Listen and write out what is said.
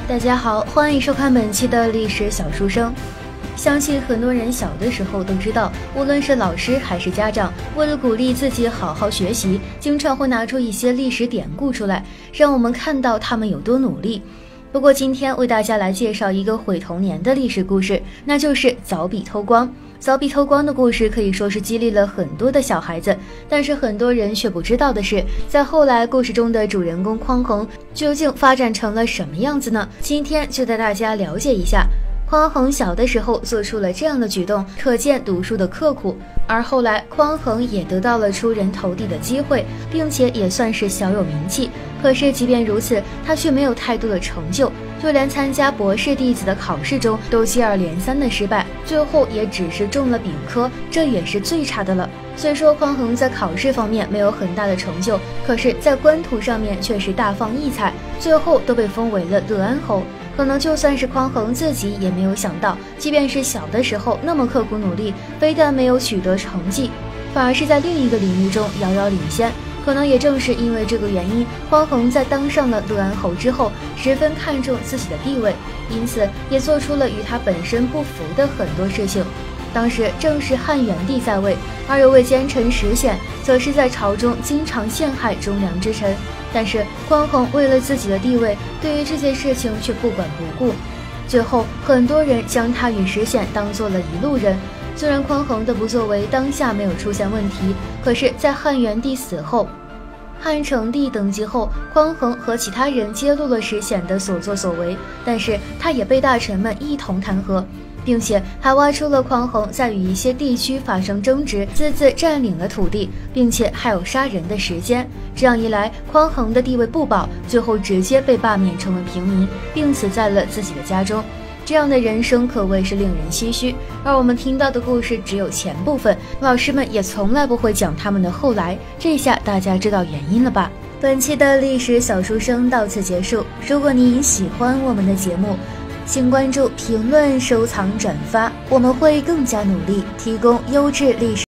大家好，欢迎收看本期的历史小书生。相信很多人小的时候都知道，无论是老师还是家长，为了鼓励自己好好学习，经常会拿出一些历史典故出来，让我们看到他们有多努力。不过今天为大家来介绍一个毁童年的历史故事，那就是凿笔偷光。凿笔偷光的故事可以说是激励了很多的小孩子，但是很多人却不知道的是，在后来故事中的主人公匡衡究竟发展成了什么样子呢？今天就带大家了解一下。匡衡小的时候做出了这样的举动，可见读书的刻苦。而后来匡衡也得到了出人头地的机会，并且也算是小有名气。可是即便如此，他却没有太多的成就，就连参加博士弟子的考试中都接二连三的失败，最后也只是中了丙科，这也是最差的了。虽说匡衡在考试方面没有很大的成就，可是在官途上面却是大放异彩，最后都被封为了乐安侯。可能就算是匡衡自己也没有想到，即便是小的时候那么刻苦努力，非但没有取得成绩，反而是在另一个领域中遥遥领先。可能也正是因为这个原因，匡衡在当上了乐安侯之后，十分看重自己的地位，因此也做出了与他本身不符的很多事情。当时正是汉元帝在位，而有位奸臣石显，则是在朝中经常陷害忠良之臣。但是匡衡为了自己的地位，对于这件事情却不管不顾。最后很多人将他与石显当做了一路人。虽然匡衡的不作为当下没有出现问题，可是在汉元帝死后，汉成帝登基后，匡衡和其他人揭露了石显的所作所为，但是他也被大臣们一同弹劾，并且还挖出了匡衡在与一些地区发生争执，私自占领了土地，并且还有杀人的时间。这样一来，匡衡的地位不保，最后直接被罢免成为平民，并死在了自己的家中。这样的人生可谓是令人唏嘘。而我们听到的故事只有前部分，老师们也从来不会讲他们的后来，这下大家知道原因了吧？本期的历史小书生到此结束。如果你喜欢我们的节目，请关注、评论、收藏、转发，我们会更加努力提供优质历史。